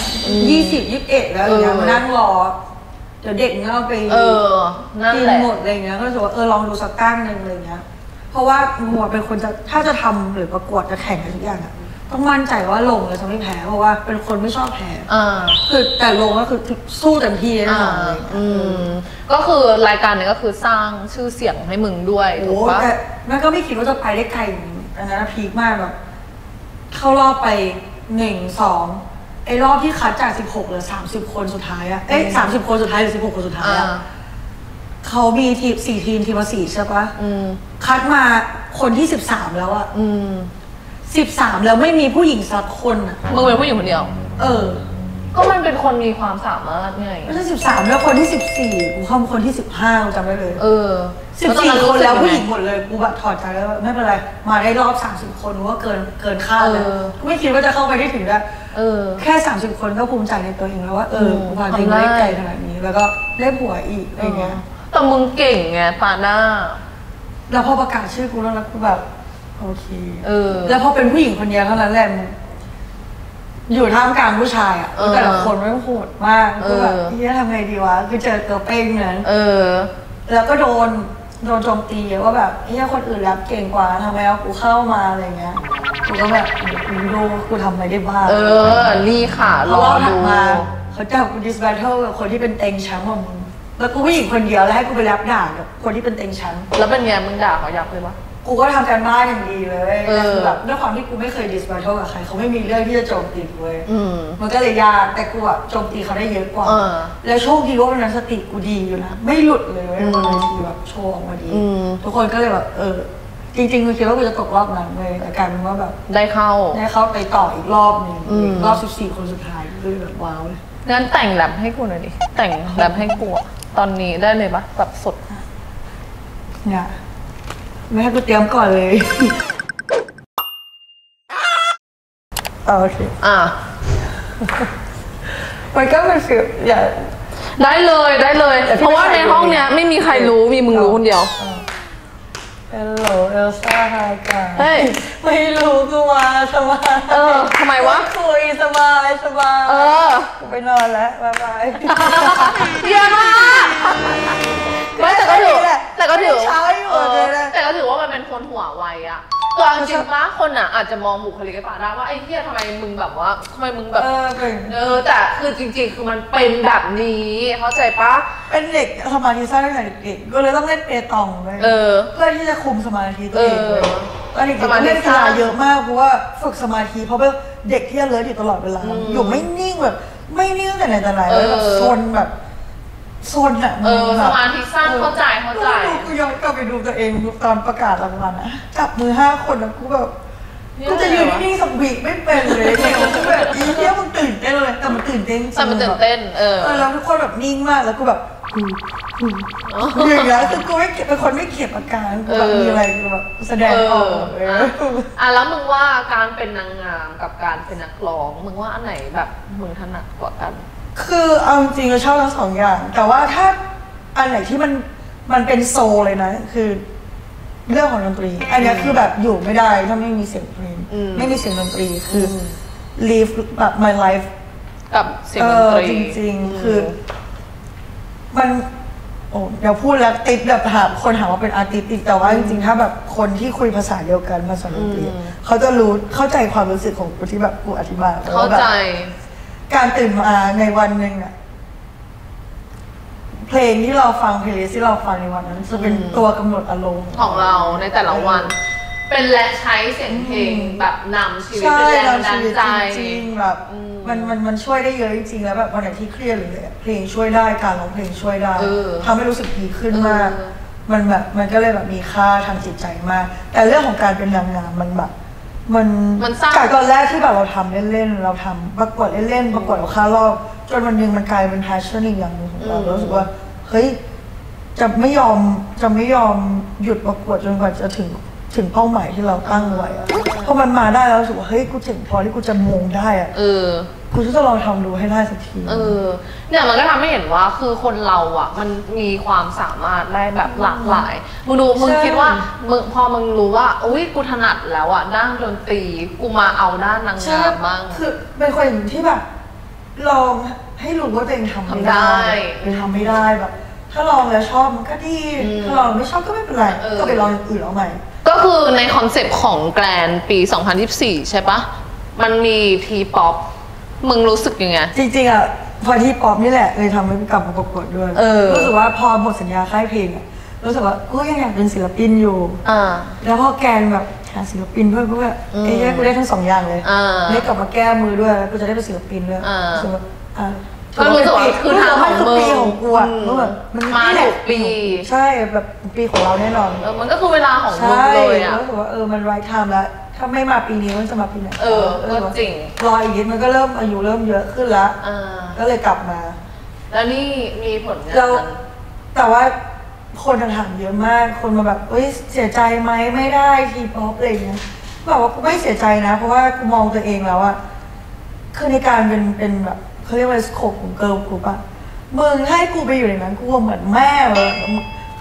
20-21แล้วอย่างเงี้ยมานั่งรอเดี๋ยวเด็กเนี่ยเราไปกินหมดอะไรเงี้ยก็รู้สึกว่าลองดูสักก้างนึงอะไรเงี้ยเพราะว่ามัวเป็นคนถ้าจะทำหรือประกวดจะแข่งอะไรทุกอย่างอะต้องมั่นใจว่าลงแล้วจะไม่แพ้เพราะว่าเป็นคนไม่ชอบแพ้คือแต่ลงก็คือสู้เต็มที่แน่นอนเลยก็คือรายการนี้ก็คือสร้างชื่อเสียงให้มึงด้วยถูกปะแต่แม่ก็ไม่คิดว่าจะไปได้ไกลอันนั้นพีคมากแบบเข้ารอบไป1-2ไอ้รอบที่คัดจาก16หรือ30คนสุดท้ายอะ30คนสุดท้ายหรือ16คนสุดท้ายอะเขามีทีม4ทีมละ4ใช่ปะคัดมาคนที่13แล้วอะ13แล้วไม่มีผู้หญิงสักคนอ่ะมึงเป็นผู้หญิงคนเดียวก็มันเป็นคนมีความสามารถไงไม่ใช่13แล้วคนที่14กูเข้าคนที่15กูจำได้เลย14คนแล้วผู้หญิงหมดเลยกูแบบถอดใจแล้วไม่เป็นไรมาได้รอบ30คนว่าเกินคาดเลยไม่คิดว่าจะเข้าไปได้ถึงได้แค่30คนก็ภูมิใจในตัวเองแล้วว่ากูผ่านเองได้ไกลขนาดนี้แล้วก็ได้ผัวอีกอะไรเงี้ยแต่มึงเก่งไงปาน่าแล้วพอประกาศชื่อกูแล้วกูแบบโอเคแล้วพอเป็นผู้หญิงคนเดียวเท่านั้นแหละอยู่ท่ามกลางผู้ชายอ่ะแต่ละคนไม่โหดมากคือแบบที่จะทำไงดีวะคือเจอตัวเป้งนั้นแล้วก็โดนโจมตีว่าแบบคนอื่นแรปเก่งกว่าทำไมเอากูเข้ามาอะไรเงี้ยกูก็แบบกูดูกูทำอะไรได้บ้างนี่ค่ะรอดูเขาจับกูดิสแบทเทิลกับคนที่เป็นเต็งแชมป์ของมึงแล้วกูผู้หญิงคนเดียวแล้วให้กูไปแรปด่ากับคนที่เป็นเต็งแชมป์แล้วเป็นไงมึงด่าเขายับเลยปะกูก็ทำการบ้านอย่างดีเลยแบบด้วยความที่กูไม่เคยดิสแบทเทิลกับใครเขาไม่มีเรื่องที่จะโจมตีกูเลยมันก็เลยยากแต่กูอะโจมตีเขาได้เยอะกว่าแล้วโชคดีว่าวันนั้นสติกูดีอยู่นะไม่หลุดเลยวันนั้นคือแบบโชว์ออกมาดีทุกคนก็เลยแบบจริงๆกูคิดว่ากูจะตกรอบนั้นเลยแต่กลายเป็นว่าแบบได้เข้าไปต่ออีกรอบนึงรอบ14คนสุดท้ายเลยแบบว้าวเลยงั้นแต่งแรปให้กูหน่อยดิแต่งแรปให้กูตอนนี้ได้เลยปะแบบสดเนี่ยไม่ให้กูเตรียมก่อนเลยโอเคมันก็เป็นฟิลอย่าได้เลยเพราะว่าในห้องเนี้ยไม่มีใครรู้มีมึงรู้คนเดียว Hello Elsa ฮายกันเฮ้ยไม่รู้กูมาสบายทำไมวะคุยสบายกูไปนอนแล้วบ๊ายบายเยี่ยมมากไม่แต่ก็ถือว่ามันเป็นคนหัวไวอะตัวจริงปะคนอ่ะอาจจะมองบุคลิกภาพได้ว่าไอ้เหี้ยทำไมมึงแบบว่าทำไมมึงแบบแต่คือจริงๆคือมันเป็นแบบนี้เข้าใจปะเป็นเด็กสมาธิสั้นตั้งแต่เด็กก็เลยต้องเล่นเปตองเลยเพื่อที่จะคุมสมาธิตัวเองเลยตอนเด็กเล่นกีฬาเยอะมากเพราะว่าฝึกสมาธิเพราะว่าเด็กที่เลิศอยู่ตลอดเวลาอยู่ไม่นิ่งแบบไม่นิ่งแต่ไหนแต่ไรเลยแบบโซนอะสมาธิสั้นเข้าใจกูย้อนกลับไปดูตัวเองตอนประกาศรางวัลนะจับมือ5 คนแล้วกูแบบกูจะยืนนิ่งสักวิไม่เป็นเลยเนี่ยกูแบบอีเหี้ยมึงตื่นเต้นเลยแต่มันตื่นเต้นแล้วทุกคนแบบนิ่งมากแล้วกูแบบอย่างเงี้ยคือกูไม่เป็นคนไม่เก็บอาการกูแบบมีอะไรกูแบบแสดงออกแล้วมึงว่าการเป็นนางงามกับการเป็นนักร้องมึงว่าอันไหนแบบมึงถนัดกว่ากันคือเอาจริงๆเราชอบทั้ง2 อย่างแต่ว่าถ้าอันไหนที่มันเป็นโซเลยนะคือเรื่องของดนตรีอันนี้คือแบบอยู่ไม่ได้ถ้าไม่มีเสียงเพลงไม่มีเสียงดนตรีคือ live แบบ my life กับเสียงดนตรีจริงๆคือมันเดี๋ยวพูดแล้วติดแบบคนถามว่าเป็นอาร์ติสต์แต่ว่าจริงๆถ้าแบบคนที่คุยภาษาเดียวกันภาษาดนตรีเขาจะเข้าใจความรู้สึกของกูที่แบบกูอธิบายเข้าใจการตื่นมาในวันหนึ่งอะเพลงที่เราฟังเพลงที่เราฟังในวันนั้นจะเป็นตัวกำหนดอารมณ์ของเราในแต่ละวันเป็นและใช้เสียงเพลงแบบนำชีวิตเป็นแรงบันดาลใจจริงแบบมันช่วยได้เยอะจริงๆแล้วแบบวันไหนที่เครียดเลยเพลงช่วยได้การร้องเพลงช่วยได้ทำให้รู้สึกดีขึ้นมากมันก็เลยแบบมีค่าทางจิตใจมากแต่เรื่องของการเป็นนางงามมันแบบมันจากตอนแรกที่แบบเราทำเล่นๆเราทำประกวดเล่นๆประกวดเอาค่ารอบจนวันนึงมันกลายเป็น passion อีกอย่างนึงของเรารู้สึกว่าเฮ้ยจะไม่ยอมหยุดประกวดจนกว่าจะถึงเป้าหมายที่เราตั้งไว้อะพอมันมาได้แล้วรู้สึกว่าเฮ้ยกูเจ๋งพอที่กูจะมงได้อะกูจะลองทำดูให้ได้สักทีเนี่ยมันก็ทำให้เห็นว่าคือคนเราอ่ะมันมีความสามารถได้แบบหลากหลายมึงคิดว่าพอมึงรู้ว่าอุ้ยกูถนัดแล้วอ่ะด้านดนตรีกูมาเอาด้านนางงามบ้างคือเป็นคนที่แบบลองให้รู้ว่าตัวเองทำไม่ได้ทำไม่ได้แบบถ้าลองแล้วชอบมันก็ดีถ้าลองไม่ชอบก็ไม่เป็นไรก็ไปลองอย่างอื่นเอาใหม่ก็คือในคอนเซปต์ของแกรนปี 2024 ใช่ปะมันมีทีป๊อปมึงรู้สึกยังไงจริงๆอ่ะพอที่ป๊อปนี่แหละเลยทำให้กลับมาประกวดด้วยรู้สึกว่าพอหมดสัญญาค่ายเพลงอ่ะรู้สึกว่ากูยังอยากเป็นศิลปินอยู่แล้วพอแกนแบบหาศิลปินด้วยกูแบบกูได้ทั้ง2 อย่างเลยได้กลับมาแก้มือด้วยกูจะได้เป็นศิลปินด้วยรู้สึกว่าก็รู้สึกว่าคือทางของมึงปีของกูอ่ะแบบมันมาถูกปีใช่แบบปีของเราแน่นอนมันก็คือเวลาของมึงเลยอ่ะรู้สึกว่ามันไร้ไทม์แล้วถ้าไม่มาปีนี้มันจะมาปีไหนก็จริงรออีกนิดมันก็เริ่มอายุเริ่มเยอะขึ้นแล้วก็เลยกลับมาแล้วนี่มีผลงานแต่ว่าคนถามเยอะมากคนมาแบบเสียใจไหมไม่ได้ทีป๊อปอะไรเงี้ยบอกว่ากูไม่เสียใจนะเพราะว่ากูมองตัวเองแล้วอะคือในการเป็นแบบเขาเรียกว่าสโคปของเกิร์ลกรุ๊ปอะมึงให้กูไปอยู่ในนั้นกูเหมือนแม่เลยคื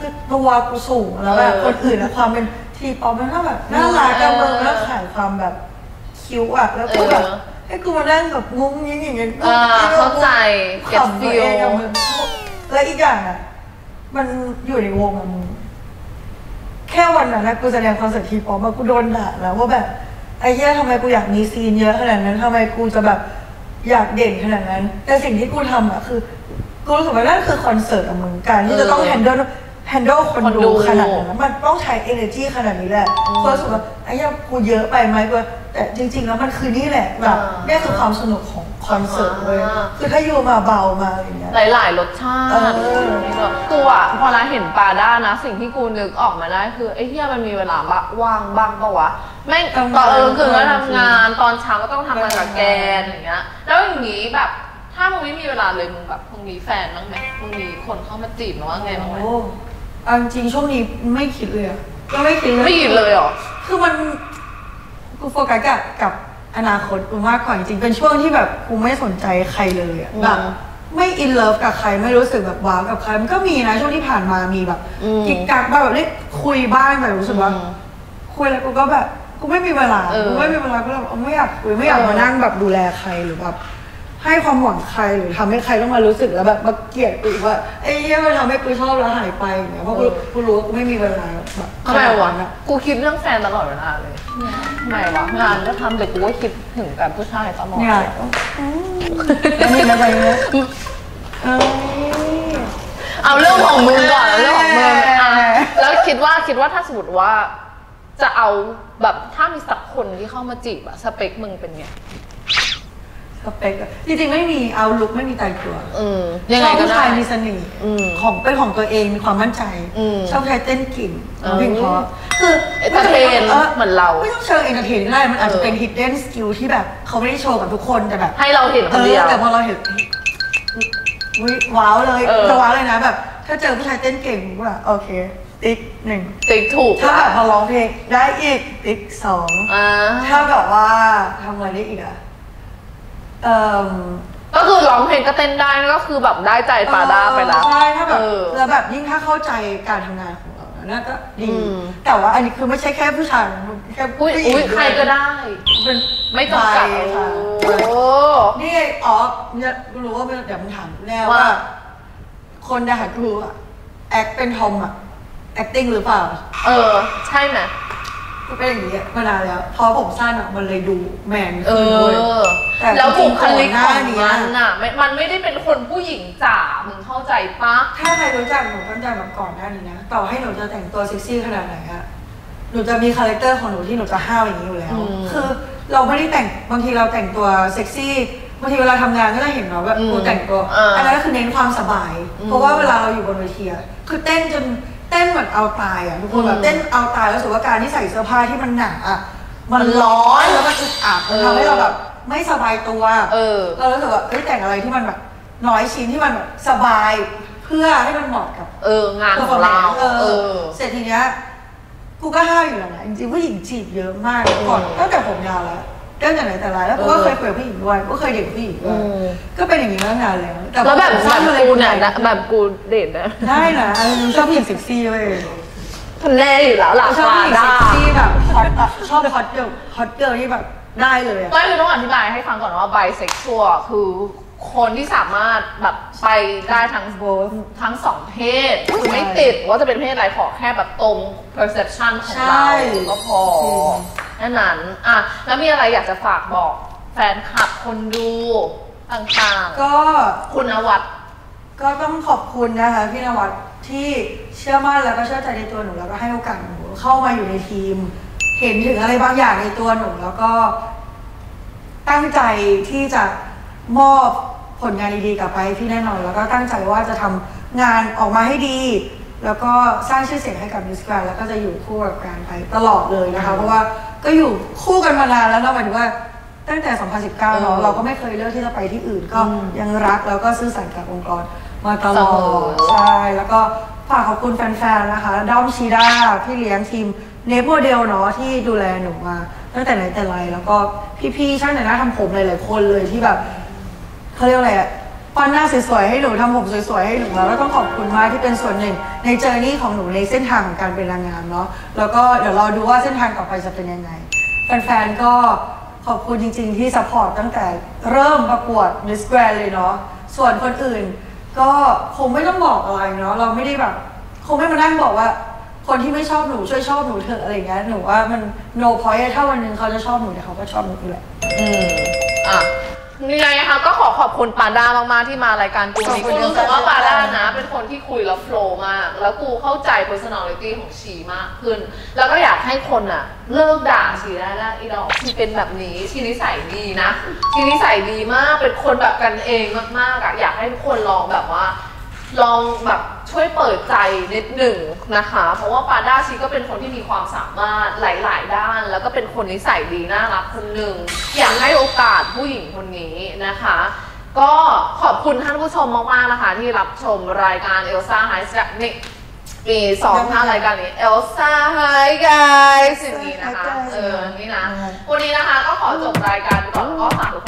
คือตัวกูสูงแล้วแบบคนอื่นนะความเป็นทีป๊อปมันก็แบบน่ารักกันเมืองแล้วขายความแบบคิ้วอะแล้วก็แบบให้กูมานั่งแบบงุ้งยิ้งอย่างเงี้ยเข้าใจขำตัวเองกับมึงแล้วอีกอย่างอะมันอยู่ในวงอะมึงแค่วันนั้นนะกูแสดงคอนเสิร์ตทีป๊อปมากูโดนด่าแล้วว่าแบบไอ้เหี้ยทำไมกูอยากมีซีนเยอะขนาดนั้นทำไมกูจะแบบอยากเด่นขนาดนั้นแต่สิ่งที่กูทำอะคือกูรู้สึกว่านั่นคือคอนเสิร์ตอะมึงการที่จะต้องแฮนเดิลคนดูขนาดนั้นมันต้องใช้ energy ขนาดนี้แหละเพราะรู้สึกว่าไอ้เหี้ยกูเยอะไปไหมกูแต่จริงๆแล้วมันคือนี่แหละแบบนี่คือความสนุกของคอนเสิร์ตเลยคือถ้าอยู่มาเบามาอะไรเงี้ยหลายๆรสชาติกูอะพอเราเห็นปาด้านะสิ่งที่กูนึกออกมาได้คือไอ้เหี้ยมันมีเวลาว่างบ้างปะวะแม่งตอนคือก็ทำงานตอนเช้าก็ต้องทำงานกับแกนอย่างเงี้ยแล้วอย่างงี้แบบถ้ามึงไม่มีเวลาเลยมึงแบบมึงมีแฟนบ้างไหมมึงมีคนเข้ามาจีบหรือว่าไงบ้างไหมจริงช่วงนี้ไม่คิดเลยก็ไม่คิดเลยหรอคือมันกูโฟกัสกับอนาคตกูมากกว่าจริงเป็นช่วงที่แบบกูไม่สนใจใครเลยอะแบบไม่อินเลิฟกับใครไม่รู้สึกแบบว้าวกับใครมันก็มีนะช่วงที่ผ่านมามีแบบกิ๊กกักแบบได้คุยบ้างแต่รู้สึกว่าคุยแล้วกูก็แบบกูไม่มีเวลาก็เลยไม่อยากคุยไม่อยากมานั่งแบบดูแลใครหรือแบบให้ความหวังใครหรือทำให้ใครต้องมารู้สึกแล้วแบบมาเกลียดกูว่าไอ้เหี้ยมันทำให้กูชอบแล้วหายไปเนี่ยเพราะกูรู้ว่ากูไม่มีเวลาแบบทำไมวะกูคิดเรื่องแฟนตลอดเวลาเลยทำไมวะงานก็ทำแต่กูก็คิดถึงแต่ผู้ชายตลอดเนี่ยนี่นะไปเนี่ยเอาเรื่องของมึงก่อนเรื่องของมึงแล้วคิดว่าถ้าสมมติว่าจะเอาแบบถ้ามีสักคนที่เข้ามาจีบอะสเปคมึงเป็นไงสเปคจริงๆไม่มีเอาลุกไม่มีตายตัวยังไงก็ได้ชายมีเสน่ห์ของเป็นของตัวเองมีความมั่นใจชอบใช้เต้นกิ่งเพลงเพราะคือเอนเตอร์เทนเหมือนเราไม่ต้องเชิงเอนเตอร์เทนได้มันอาจจะเป็น hidden skill ที่แบบเขาไม่ได้โชว์กับทุกคนแต่แบบให้เราเห็นคนเดียวแต่พอเราเห็นว้าวเลยจะว้าวเลยนะแบบถ้าเจอผู้ชายเต้นเก่งว่าโอเคติ๊ก1 ติ๊กถูกถ้าแบบพอร้องเพลงได้อีกติ๊ก2ถ้าแบบว่าทำอะไรได้อีกอะก็คือร้องเพลงก็เต้นได้ก็คือแบบได้ใจปาด้าไปแล้วใช่ถ้าแบบแล้วแบบยิ่งถ้าเข้าใจการทำงานของเราน่าก็ดีแต่ว่าอันนี้คือไม่ใช่แค่ผู้ชายแค่ผู้หญิงใครก็ได้เป็นไม่จำกัดค่ะนี่เนี่ยรู้ว่าเดี๋ยวมึงถามแน่ว่าคนด่ากูอะแอคเป็นทอมอะ acting หรือเปล่าใช่ไหมก็เป็นอย่างนี้มานานแล้วพอผมสั้นอ่ะมันเลยดูแมนขึ้นด้วยแล้วบุคลิกของมันอ่ะมันไม่ได้เป็นคนผู้หญิงจ๋ามึงเข้าใจปะถ้าใครรู้จักหนูตั้งแต่แบบก่อนหน้านี้นะต่อให้หนูจะแต่งตัวเซ็กซี่ขนาดไหนอะหนูจะมีคาแรคเตอร์ของหนูที่หนูจะห้าวอย่างนี้อยู่แล้วคือเราไม่ได้แต่งบางทีเราแต่งตัวเซ็กซี่บางทีเวลาทำงานก็จะเห็นเนาะแบบกูแต่งตัวอันนั้นก็คือเน้นความสบายเพราะว่าเวลาเราอยู่บนเวทีคือเต้นจนเต้นเหมือนเอาตายอ่ะทุกคนแบบเต้นเอาตายแล้วรู้สึกว่าการที่ใส่เสื้อผ้าที่มันหนาอ่ะมันร้อนแล้วมันอึดอัดมันทำให้เราแบบไม่สบายตัวเรารู้สึกว่าแต่งอะไรที่มันแบบน้อยชิ้นที่มันแบบสบายเพื่อให้มันเหมาะกับงานของเราเสร็จทีเนี้ยกูก็ห้าวอยู่แล้วนะจริงๆผู้หญิงจีบเยอะมากก่อนตั้งแต่ผมยาวแล้วตั้งแต่ไหนแต่ไรแล้วกูก็เคยคุยกับผู้หญิงด้วยก็เคยเดทผู้หญิงด้วยก็เป็นอย่างนี้มาตั้งนานแล้วแล้วแบบกูเนี่ยแบบกูเดทได้นะชอบผู้หญิงเซ็กซี่เว้ยแน่อยู่แล้วล่ะชอบผู้หญิงเซ็กซี่แบบชอบฮอตเกิร์ลที่แบบได้เลยไม่คือต้องอธิบายให้ฟังก่อนว่าไบเซ็กชวลคือคนที่สามารถแบบไปได้ทั้งสองเพศคือไม่ติดว่าจะเป็นเพศอะไรขอแค่แบบตรง perception ของเราก็พอนั้นแล้วมีอะไรอยากจะฝากบอกแฟนคลับคนดูต่างๆก็คุณนวัดก็ต้องขอบคุณนะคะพี่นวัดที่เชื่อมั่นแล้วก็เชื่อใจในตัวหนูแล้วก็ให้โอกาสหนูเข้ามาอยู่ในทีมเห็นถึงอะไรบางอย่างในตัวหนูแล้วก็ตั้งใจที่จะมอบผลงานดีๆกลับไปพี่แน่นอนแล้วก็ตั้งใจว่าจะทำงานออกมาให้ดีแล้วก็สร้างชื่อเสียงให้กับมิสแกรนด์แล้วก็จะอยู่คู่กับการไปตลอดเลยนะคะเพราะว่าก็อยู่คู่กันมานานแล้วนะหมายถึงว่าตั้งแต่ 2019 เนาะเราก็ไม่เคยเลือกที่จะไปที่อื่นก็ยังรักแล้วก็ซื่อสัตย์กับองค์กรมาตลอดใช่แล้วก็ฝากขอบคุณแฟนๆนะคะด้อมชีด้าพี่เลี้ยงทีมเนฟโมเดลเนาะที่ดูแลหนูมาตั้งแต่ไหนแต่ไรแล้วก็พี่ๆช่างแต่งหน้าทำผมหลายๆคนเลยที่แบบเขาเรียกอะไรอะปั้นหน้าสวยๆให้หนูทำผมสวยๆให้หนูแล้วก็ต้องขอบคุณมากที่เป็นส่วนหนึ่งในเจอร์นี่ของหนูในเส้นทางของการเป็นนางงามเนาะแล้วก็เดี๋ยวรอดูว่าเส้นทางต่อไปจะเป็นยังไงแฟนๆก็ขอบคุณจริงๆที่ซัพพอร์ตตั้งแต่เริ่มประกวด Miss Grand เลยเนาะส่วนคนอื่นก็คงไม่ต้องบอกอะไรเนาะเราไม่ได้แบบคงไม่มานั่งบอกว่าคนที่ไม่ชอบหนูช่วยชอบหนูเถอะอะไรเงี้ยหนูว่ามัน no point ถ้าวันหนึ่งเขาจะชอบหนูเดี๋ยวเขาก็ชอบหนูอยู่แหละยังไงคะก็ขอบคุณปาด้ามากๆที่มารายการกูนี้กูรู้สึกว่าปาด้านะเป็นคนที่คุยแล้วโฟล์มากแล้วกูเข้าใจ personality ของชีมากขึ้นแล้วก็อยากให้คนอะเลิกด่าชีได้แล้วอีดอกชีเป็นแบบนี้ชีนิสัยดีนะชีนิสัยดีมากเป็นคนแบบกันเองมากๆอะอยากให้ทุกคนลองแบบว่าลองแบบช่วยเปิดใจนิดหนึ่งนะคะเพราะว่าปาด้าชีก็เป็นคนที่มีความสามารถหลายๆด้านแล้วก็เป็นคนนิสัยดีน่ารักคนหนึ่งอยากให้โอกาสผู้หญิงคนนี้นะคะก็ขอบคุณท่านผู้ชมมากๆนะคะที่รับชมรายการ Elsa Hi นี่ปี2ท่านรายการนี้ Elsa Hi Guys อย่างนี้นะคะนี่นะวันนี้นะคะก็ขอจบรายการก่อนก็ฝากทุก